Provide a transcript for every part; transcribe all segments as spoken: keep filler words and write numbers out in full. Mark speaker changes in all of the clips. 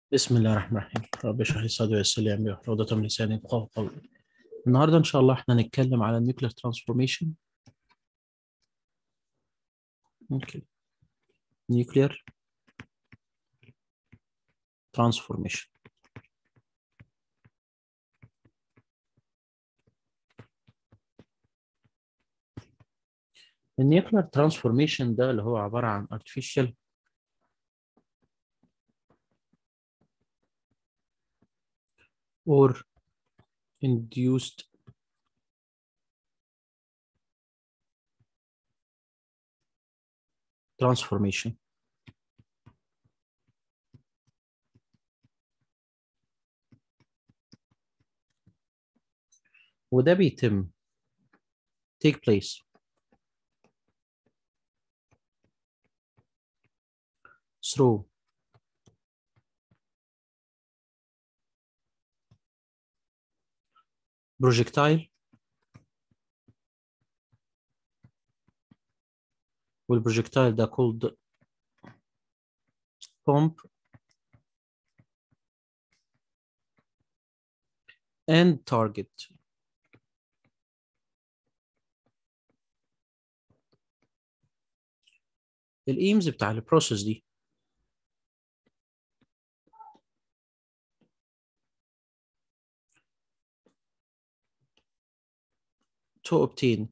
Speaker 1: بسم الله الرحمن الرحيم. رب اشرح لي صدري ويسر لي امري واحلل عقدة من لساني يفقهوا قولي. النهارده ان شاء الله احنا هنتكلم على النيوكلير ترانسفورميشن. اوكي. نيوكلير ترانسفورميشن. النيوكلير ترانسفورميشن ده اللي هو عبارة عن artificial or induced transformation. وده بيتم take place through projectile، والبروجكتايل ده called pump and target. الايمز بتاع البروسيس دي to obtain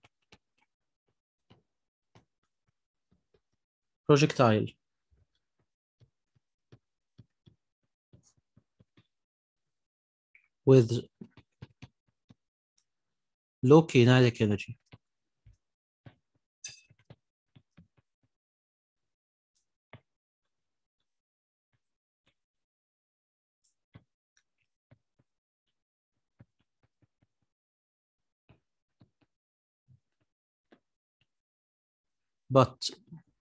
Speaker 1: projectile with low kinetic energy. but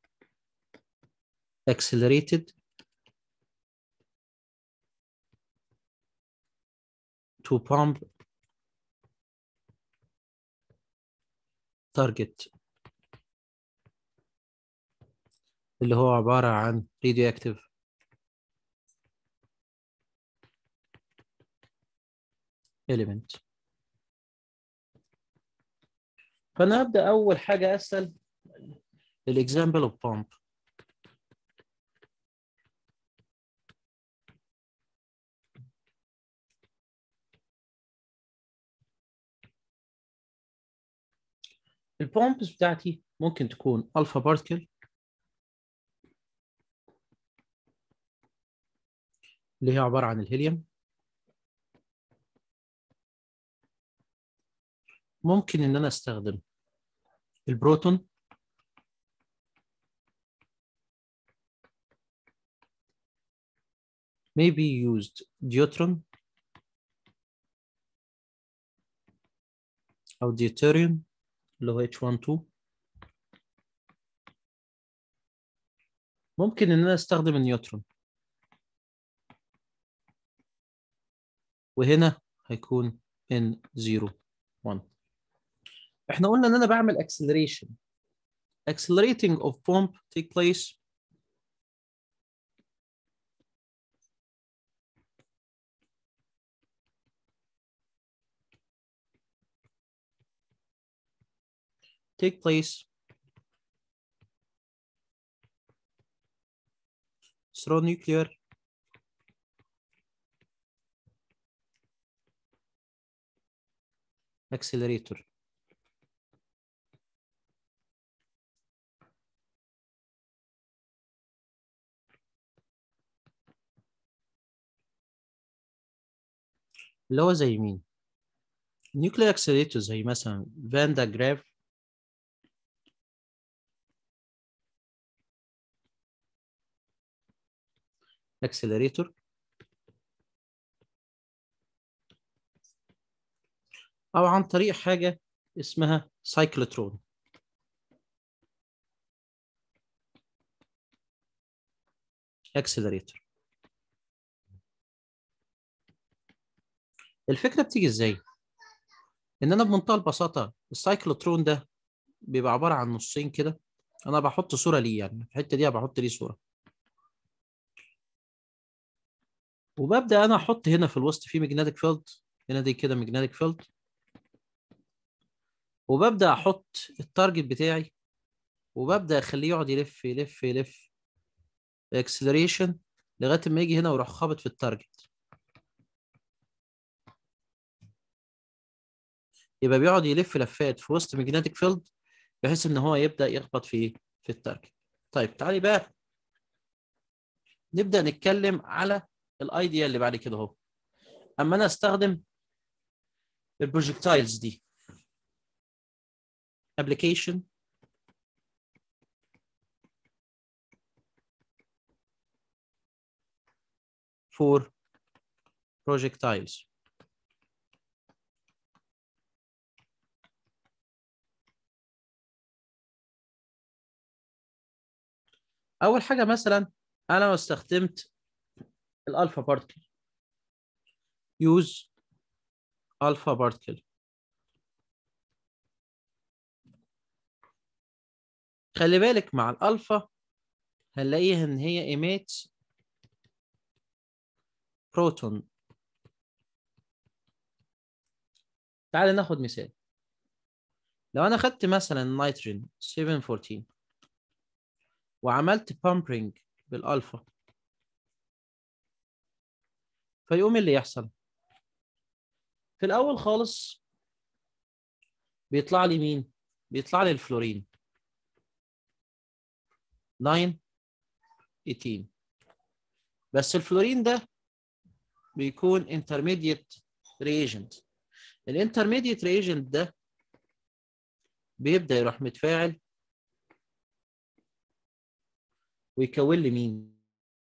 Speaker 1: accelerated to pump target، اللي هو عبارة عن radioactive element. فأنا أبدأ أول حاجة أسأل الexample of pump. البومبس بتاعتي ممكن تكون alpha particle اللي هي عبارة عن الهيليوم. ممكن إن أنا أستخدم البروتون، maybe used deuteron أو deuterium اللي هو إتش واحد اتنين. ممكن إن أنا أستخدم النيوترون، وهنا هيكون إن صفر واحد. إحنا قلنا إن أنا بعمل acceleration. Accelerating of pump take place take place through nuclear accelerator. اللي هو زي مين؟ nuclear accelerator زي مثلا فان دا جراف accelerator، أو عن طريق حاجة اسمها سايكلوترون. accelerator. الفكرة بتيجي ازاي؟ ان انا بمنتهى البساطة السايكلوترون ده بيبقى عبارة عن نصين كده. انا بحط صورة ليه، يعني في الحتة دي بحط ليه صورة. وببدا انا احط هنا في الوسط في ماجنتيك فيلد، هنا دي كده ماجنتيك فيلد، وببدا احط التارجت بتاعي، وببدا اخليه يقعد يلف يلف يلف اكسلريشن لغايه ما يجي هنا ويروح خابط في التارجت. يبقى بيقعد يلف لفات في وسط ماجنتيك فيلد بحيث ان هو يبدا يخبط في في التارجت. طيب تعالي بقى نبدا نتكلم على الايديا اللي بعد كده اهو. اما انا استخدم البروجكتايلز دي application for projectiles. اول حاجه مثلا انا لو استخدمت الالفا بارتكل، use alpha particle. خلي بالك مع الالفا هنلاقيها ان هي emits بروتون. تعال ناخد مثال. لو انا خدت مثلا النيتروجين سبعة أربعة أربعة وعملت بامبرنج بالالفا، فيقوم اللي يحصل في الاول خالص بيطلع لي مين؟ بيطلع لي الفلورين تسعة ثمانية. بس الفلورين ده بيكون intermediate reagent. الانترميديت reagent ده بيبدأ يروح متفاعل ويكون لي مين؟